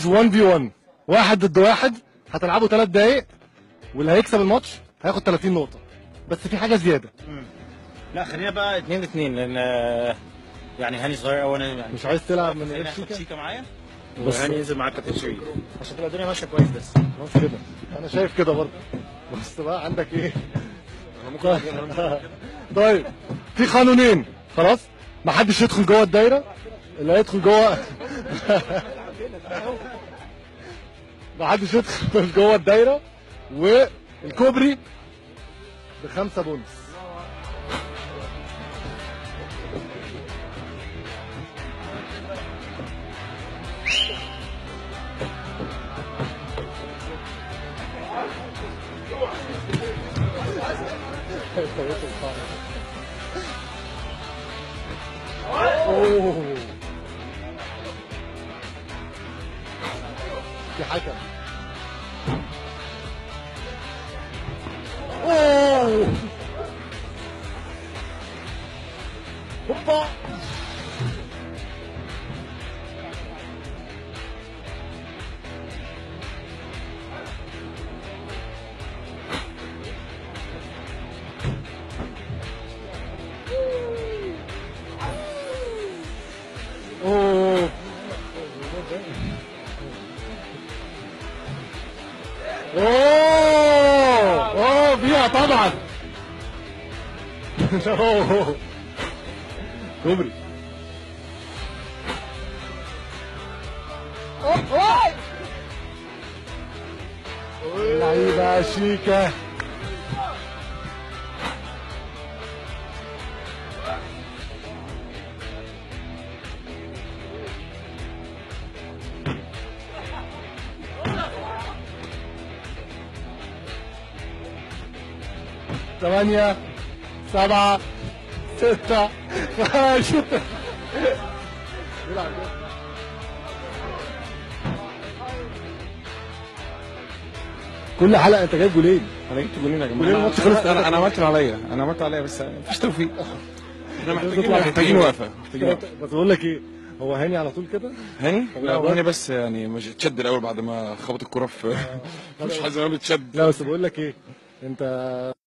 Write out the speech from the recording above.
تشالنج 1 في 1، واحد ضد واحد، هتلعبوا 3 دقايق، واللي هيكسب الماتش هياخد 30 نقطة. بس في حاجة زيادة. لا خلينا بقى 2-2 لان يعني هاني صغير قوي، انا يعني مش عايز تلعب من خليني غير اخد شيكا؟ شيكا معايا بس وهاني ينزل معاك كابتن شريف عشان تبقى الدنيا ماشيه كويس. بس خلاص كده، انا شايف كده برضه. بس بقى عندك ايه؟ طيب في قانونين، خلاص ما حدش يدخل جوه الدايره، اللي هيدخل جوه ما حدش يدخل جوه الدايره، والكوبري ب5 بونص. اوه في حكم. اوه هوبا. اوه اوه فيها طبعا. اوه كوبري. لعيبة شيكا. ثمانية 7 6 5 كل حلقة انت جايب جولين. انا جبت جولين يا جولين جماعه. الماتش خلص. انا عملت اللي عليا، بس مفيش توفيق. احنا محتاجين وقفه. بس بقول لك ايه، هو هاني على طول كده؟ هاني؟ لا هاني بس يعني مش اتشد الاول بعد ما خبط الكوره في مش حازم اتشد. لا بس بقول لك ايه، انت